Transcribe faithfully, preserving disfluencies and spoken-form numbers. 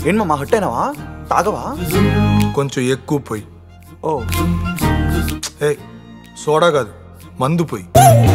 ఏం మామ హట్ అయినావా? తాగవా? కొంచెం ఎక్కువ పోయి. ఓ ఏ సోడా కాదు, మందు పోయి.